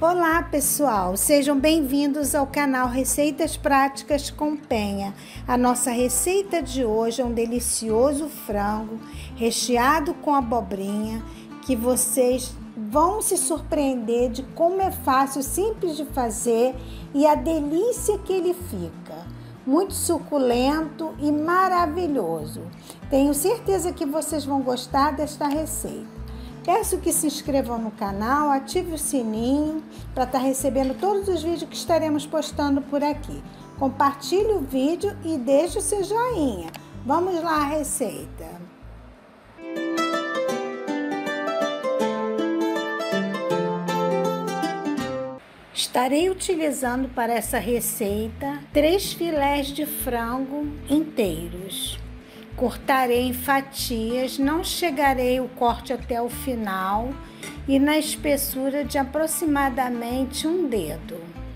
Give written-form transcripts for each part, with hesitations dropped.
Olá pessoal, sejam bem-vindos ao canal Receitas Práticas com Penha. A nossa receita de hoje é um delicioso frango recheado com abobrinha, que vocês vão se surpreender de como é fácil, simples de fazer e a delícia que ele fica. Muito suculento e maravilhoso. Tenho certeza que vocês vão gostar desta receita. Peço que se inscrevam no canal, ative o sininho para estar recebendo todos os vídeos que estaremos postando por aqui. Compartilhe o vídeo e deixe o seu joinha. Vamos lá à receita. Estarei utilizando para essa receita 3 filés de frango inteiros. Cortarei em fatias, não chegarei o corte até o final e na espessura de aproximadamente um dedo.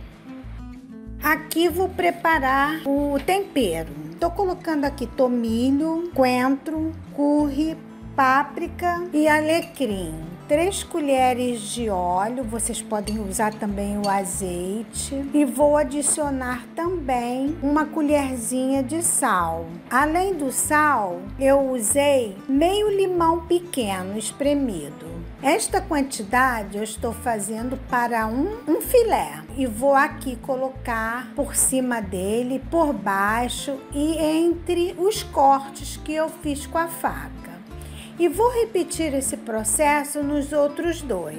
Aqui vou preparar o tempero. Estou colocando aqui tomilho, coentro, curry, páprica e alecrim. 3 colheres de óleo, vocês podem usar também o azeite. E vou adicionar também uma colherzinha de sal. Além do sal, eu usei meio limão pequeno espremido. Esta quantidade eu estou fazendo para um filé. E vou aqui colocar por cima dele, por baixo e entre os cortes que eu fiz com a faca. E vou repetir esse processo nos outros 2.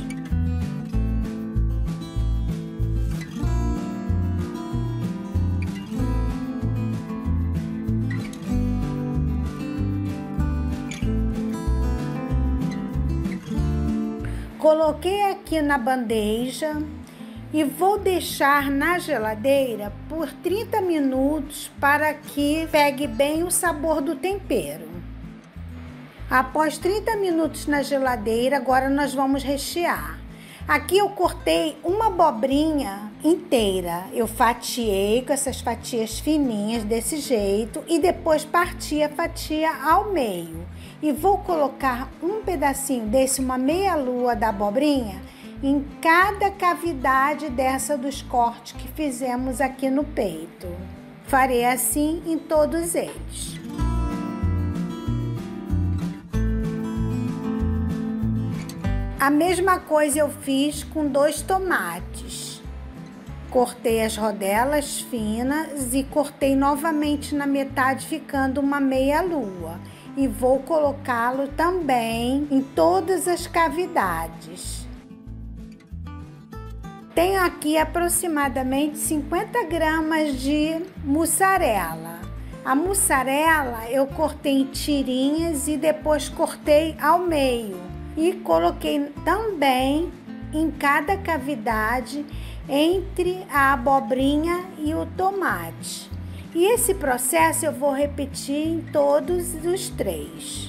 Coloquei aqui na bandeja e vou deixar na geladeira por 30 minutos para que pegue bem o sabor do tempero. Após 30 minutos na geladeira, agora nós vamos rechear. Aqui eu cortei uma abobrinha inteira. Eu fatiei com essas fatias fininhas desse jeito e depois parti a fatia ao meio. E vou colocar um pedacinho desse, uma meia-lua da abobrinha, em cada cavidade dessa dos cortes que fizemos aqui no peito. Farei assim em todos eles. A mesma coisa eu fiz com 2 tomates. Cortei as rodelas finas e cortei novamente na metade, ficando uma meia-lua. E vou colocá-lo também em todas as cavidades. Tenho aqui aproximadamente 50 gramas de mussarela. A mussarela eu cortei em tirinhas e depois cortei ao meio. E coloquei também em cada cavidade entre a abobrinha e o tomate. E esse processo eu vou repetir em todos os 3.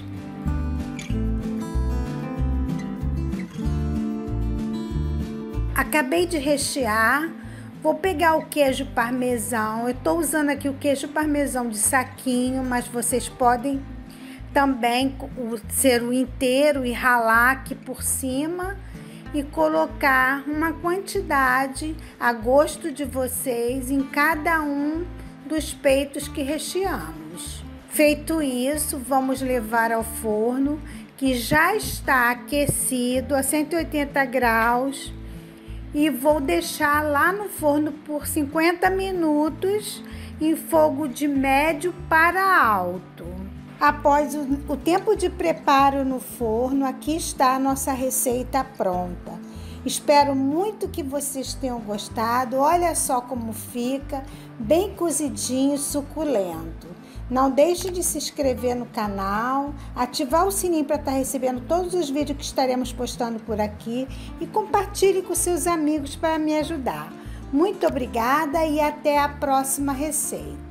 Acabei de rechear. Vou pegar o queijo parmesão. Eu estou usando aqui o queijo parmesão de saquinho, mas vocês podem também ser o inteiro e ralar aqui por cima e colocar uma quantidade a gosto de vocês em cada um dos peitos que recheamos. Feito isso, vamos levar ao forno, que já está aquecido a 180 graus, e vou deixar lá no forno por 50 minutos em fogo de médio para alto. Após o tempo de preparo no forno, aqui está a nossa receita pronta. Espero muito que vocês tenham gostado. Olha só como fica, bem cozidinho, suculento. Não deixe de se inscrever no canal, ativar o sininho para estar recebendo todos os vídeos que estaremos postando por aqui e compartilhe com seus amigos para me ajudar. Muito obrigada e até a próxima receita.